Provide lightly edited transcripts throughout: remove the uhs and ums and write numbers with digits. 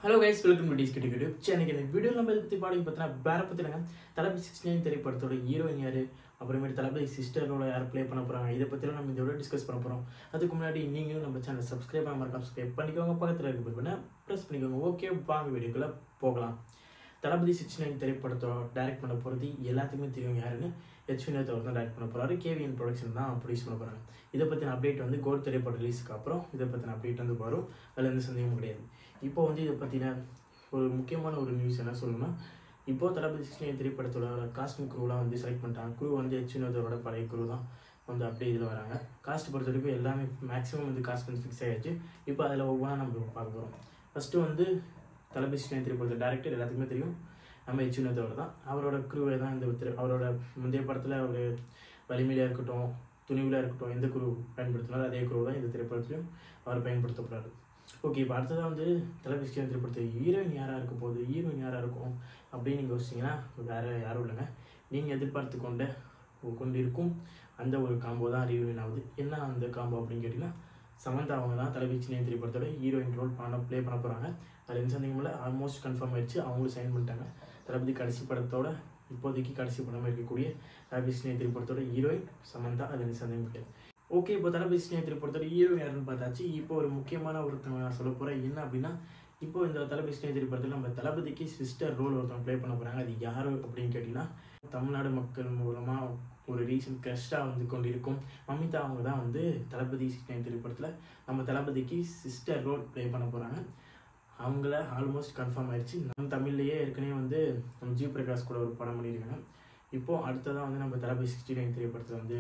Hello guys, welcome to DSK video. இன்னைக்கு இந்த வீடியோல நம்ம பத்தி பார்த்தா வேற பத்தினங்க தலபதி 69 திரைப்படத்தோட ஹீரோயின் யாரு, அப்புறமேட்டு தலபதி சிஸ்டரோட யார் ப்ளே பண்ண போறாங்க, இத பத்திலாம் நம்ம இந்த வீடியோ டிஸ்கஸ் பண்ண போறோம். அதுக்கு முன்னாடி நீங்களும் நம்ம சேனலை சப்ஸ்கிரைப் பண்ணாம இருக்க சப்ஸ்கிரைப் பண்ணிக்கோங்க, பக்கத்துல இருக்க பெல் பட்டனை பிரஸ் பண்ணிக்கோங்க. ஓகே, வாங்க வீடியோக்குள்ள போகலாம். தலபதி 69 திரைப்படத்தோட டைரக்ட் பண்ண போறது எல்லாத்துக்குமே தெரியும் யாருன்னு. எச் வினோத் அவர் தான் டைரக்ட் பண்ண போறாரு. கேவிஎன் ப்ரொடக்ஷன் தான் ப்ரொடியூஸ் பண்ண போறாங்க. இதை பத்தின அப்டேட் வந்து கோட் திரைப்பட ரிலீஸ்க்கு அப்புறம் இதை பத்தின அப்டேட் வந்து வரும். அதுல எந்த சந்தேகமும் கிடையாது. இப்போ வந்து இதை பத்தின ஒரு முக்கியமான ஒரு நியூஸ் என்ன சொல்லணும்னா, இப்போ தளபதி 69 திரைப்படத்தோட காஸ்டிங் குரூலாம் வந்து செலக்ட் பண்ணிட்டாங்க. குரூ வந்து எச் வினோதோட பழைய குரூ தான் வந்து அப்படியே இதில் வராங்க. காஸ்ட் பொறுத்த வரைக்கும் எல்லாமே மேக்ஸிமம் வந்து காஸ்ட் வந்து ஃபிக்ஸ் ஆகிடுச்சு. இப்போ அதில் ஒவ்வொன்றா நம்ம பார்க்க போகிறோம். ஃபஸ்ட்டு வந்து தளபதி 69 திரைப்படத்தோட டேரக்டர் எல்லாத்துக்குமே தெரியும், நம்ம எச் வினோதோட தான். அவரோட குரூவை தான் இந்த அவரோட முந்தைய படத்தில் ஒரு வலிமையிலாக இருக்கட்டும், துணிவிலாக இருக்கட்டும், எந்த குரூ பயன்படுத்தினாலும் அதே குரூ தான் இந்த திரைப்படத்திலையும் அவர் பயன்படுத்தப்படுறாரு. ஓகே, இப்போ அடுத்ததாக வந்து தலபதி 69 திரைப்படத்தில் ஹீரோயின் யாராக இருக்க போகுது, ஹீரோயின் யாராக இருக்கும் அப்படின்னு நீங்கள் யோசிச்சிங்கன்னா வேறு யாரும் இல்லைங்க, நீங்கள் எதிர்பார்த்து கொண்டிருக்கும் அந்த ஒரு காம்போ தான் ரீயூனியன் ஆகுது. என்ன அந்த காம்போ அப்படின்னு கேட்டிங்கன்னா, சமந்தா அவங்க தான் தலபதி 69 திரைப்படத்தோட ஹீரோயின் ரோல் ப்ளே பண்ண போகிறாங்க. அதில் எந்த சந்தேகமும் இல்லை, ஆல்மோஸ்ட் கன்ஃபார்ம் ஆயிடுச்சு. அவங்களும் சைன் பண்ணிட்டாங்க. தளபதி கடைசி படத்தோட இப்போதைக்கு கடைசி படமாக இருக்கக்கூடிய தலபதி 69 திரைப்படத்தோட ஹீரோயின் சமந்தா, அதில் எந்த சந்தேகமும் கிடையாது. ஓகே, இப்போ தலபதி 69 திரைப்படத்தோட ஹீரோ யாருன்னு பார்த்தாச்சு. இப்போ ஒரு முக்கியமான ஒருத்தவங்க நான் சொல்ல போகிறேன். என்ன அப்படின்னா, இப்போ இந்த தலபதி 69 திரைப்படத்தில் நம்ம தளபதிக்கு சிஸ்டர் ரோல் ஒருத்தவங்க ப்ளே பண்ண போகிறாங்க. அது யார் அப்படின்னு கேட்டிங்கன்னா, தமிழ்நாடு மக்கள் மூலமாக ஒரு ரீசன்ட் கிரஷ்டாக வந்து கொண்டிருக்கும் மமிதா அவங்க தான் வந்து தளபதி 69 திரைப்படத்தில் நம்ம தளபதிக்கு சிஸ்டர் ரோல் ப்ளே பண்ண போகிறாங்க. அவங்கள ஆல்மோஸ்ட் கன்ஃபார்ம் ஆயிடுச்சு. நம்ம தமிழ்லேயே ஏற்கனவே வந்து நம்ம ஜி பிரகாஷ் கூட ஒரு படம் பண்ணியிருக்காங்க. இப்போது அடுத்ததான் வந்து நம்ம தளபதி 69 திரைப்படத்தில் வந்து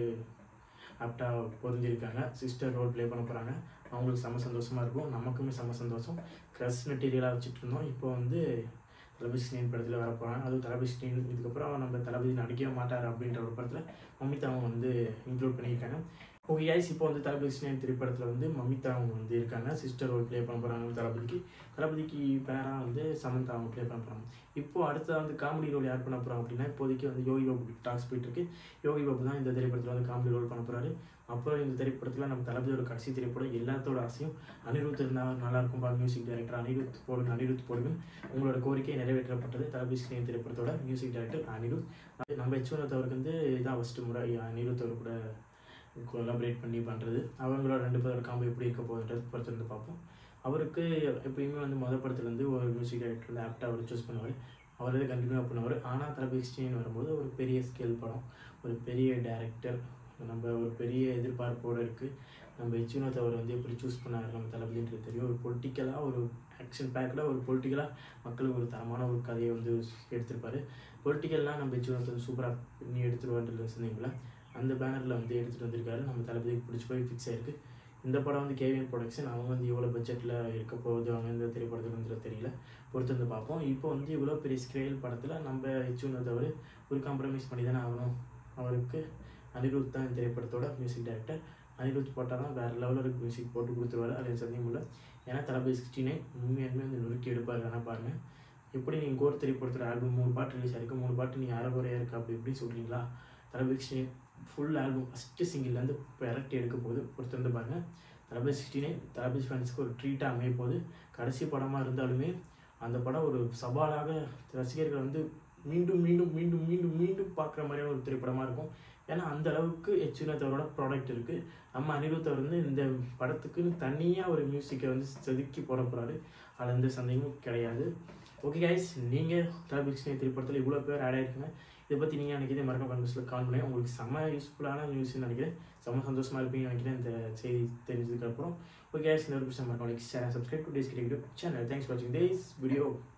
ஆப்டாக பொருந்திருக்காங்க. சிஸ்டர் ரோல் ப்ளே பண்ண போகிறாங்க. அவங்களுக்கு செம்ம சந்தோஷமாக இருக்கும், நமக்குமே செம்ம சந்தோஷம். க்ரஷ் மெட்டீரியலாக வச்சுட்டு இருந்தோம். இப்போ வந்து தளபதி 69 படத்தில் வர போகிறாங்க. அதுவும் தளபதி 69 இதுக்கப்புறம் நம்ம தளபதி நடிக்கவே மாட்டார் அப்படின்ற ஒரு படத்தில் மமிதா அவங்க வந்து இன்க்ளூட் பண்ணியிருக்காங்க. ஓகே கைஸ், இப்போ வந்து தளபதி 69 திரைப்படத்தில் வந்து மமிதா அவங்க வந்து இருக்காங்க. சிஸ்டர் ரோல் ப்ளே பண்ண போகிறாங்க. தளபதிக்கு பேராக வந்து சமந்தா அவங்க ப்ளே பண்ண போகிறாங்க. இப்போது அடுத்தது வந்து காமெடி ரோல் யார் பண்ண போகிறாங்க அப்படின்னா, இப்போதைக்கு வந்து யோகி பாபு டாக்ஸ் போயிட்டுருக்கு. யோகி பாபு தான் இந்த திரைப்படத்தில் வந்து காமெடி ரோல் பண்ண போகிறாரு. அப்புறம் இந்த திரைப்படத்தில் நம்ம தளபதியோட கடைசி திரைப்படம் எல்லாத்தோட ஆசையும் அனிருத் இருந்தால் நல்லாயிருக்கும். மியூசிக் டைரக்டர் அனிருத் போடுங்க. உங்களோட கோரிக்கை நிறைவேற்றப்பட்டது. தளபதி 69 திரைப்படத்தோட மியூசிக் டைரக்டர் அனிருத். நம்ம எச் வினோத் அவருக்கு வந்து இதான் ஃபஸ்ட்டு முறை அனிருத் அவர் கூட கொலாபரேட் பண்ணி பண்ணுறது. அவங்களோட ரெண்டு பேரோட காம்போ எப்படி இருக்க போகுதுன்றது பொறுத்து வந்து பார்ப்போம். அவருக்கு எப்பயுமே வந்து மொதல் படத்துலேருந்து ஒரு மியூசிக் டைரக்டர் வந்து ஆப்டாக அவர் சூஸ் பண்ணுவார். அவர் வந்து கண்டினியூ பண்ணுவார். ஆனால் தலபதி 69 வரும்போது ஒரு பெரிய ஸ்கேல் படம், ஒரு பெரிய டேரக்டர், நம்ம ஒரு பெரிய எதிர்பார்ப்போடு இருக்குது. நம்ம எச் வினோத் அவர் வந்து எப்படி சூஸ் பண்ணார் நம்ம தளபதின்றது தெரியும். ஒரு பொலிட்டிக்கலாக, ஒரு ஆக்ஷன் பேக்கில், ஒரு பொலிட்டிக்கலாக மக்களுக்கு ஒரு தரமான ஒரு கதையை வந்து எடுத்திருப்பார். பொலிட்டிக்கல்லாம் நம்ம எச் வினோத் வந்து சூப்பராக பண்ணி எடுத்துருவார்ன்றது சொன்னீங்களா, அந்த பேனரில் வந்து எடுத்துகிட்டு வந்திருக்காரு. நம்ம தளபதிக்கு பிடிச்சி போய் ஃபிக்ஸ் ஆகிருக்கு. இந்த படம் வந்து கேவிஎன் ப்ரொடக்ஷன். அவங்க வந்து எவ்வளோ பட்ஜெட்டில் இருக்க போகுது, அவங்க இந்த திரைப்படத்துக்கு வந்து தெரியல, பொறுத்து வந்து பார்ப்போம். இப்போ வந்து இவ்வளோ பெரிய ஸ்கேல் படத்தில் நம்ம எச் வினோத் அவர் ஒரு காம்ப்ரமைஸ் பண்ணி தானே ஆகணும். அவருக்கு அனிருத் தான் இந்த திரைப்படத்தோட மியூசிக் டைரக்டர். அனிருத் போட்டால் தான் வேறு லெவலில் மியூசிக் போட்டு கொடுத்துருவாரு. அது சந்தேகம் இல்லை. ஏன்னா தளபதி 69 உண்மையுமே வந்து நொறுக்கி எடுப்பார். வேணா பாருங்கள். எப்படி நீங்கள் கோர் திரைப்படத்தோட ஆல்பம் 3 பாட்டு ரிலீஸ் ஆகிருக்கு, 3 பாட்டு நீங்கள் அரைகுறையாக இருக்குது அப்படி இப்படி சொல்கிறீங்களா? தளபதி 69 ஃபுல் ஆல்பம் ஃபஸ்ட்டு சிங்கிள்லேருந்து பெரட்டி எடுக்க போகுது. பொறுத்து வந்து பாருங்கள். தளபதி 69 தளபதி ஃபேன்ஸுக்கு ஒரு ட்ரீட்டாக அமைய போகுது. கடைசி படமாக இருந்தாலுமே அந்த படம் ஒரு சவாலாக ரசிகர்கள் வந்து மீண்டும் மீண்டும் மீண்டும் மீண்டும் மீண்டும் பார்க்குற மாதிரியான ஒரு திரைப்படமாக இருக்கும். ஏன்னா அந்த அளவுக்கு எச் வினோத் அவரோட ப்ராடக்ட் இருக்குது. நம்ம அனிருத் அவர் வந்து இந்த படத்துக்குன்னு தனியாக ஒரு மியூசிக்கை வந்து செதுக்கி போட போகிறாரு. அதில் எந்த சந்தேகமும் கிடையாது. ஓகே கைஸ், நீங்கள் தளபதி 69 திரைப்படத்தில் இவ்வளோ பேர் ஆட் ஆகிருக்குங்க. இதை பற்றி நீங்கள் நினைக்கிறேன் மறக்காம கமெண்ட்ஸில் கால் பண்ணி. உங்களுக்கு செம்ம யூஸ்ஃபுல்லான நியூஸ்ன்னு நினைக்கிறேன். செம்ம சந்தோஷமாக இருப்பீங்கன்னு நினைக்கிறேன் இந்த செய்தி தெரிஞ்சதுக்கப்புறம். ஓகே கைஸ், இந்த ஒரு விஷயம் மறக்காம like, share, subscribe to DSK channel. Thanks for வாட்சிங் திஸ் வீடியோ.